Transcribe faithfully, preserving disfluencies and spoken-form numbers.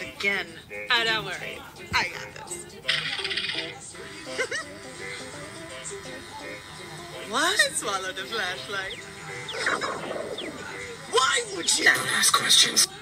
again. Ah, don't worry. I got this. What? I swallowed the flashlight. Why would you? Now ask questions.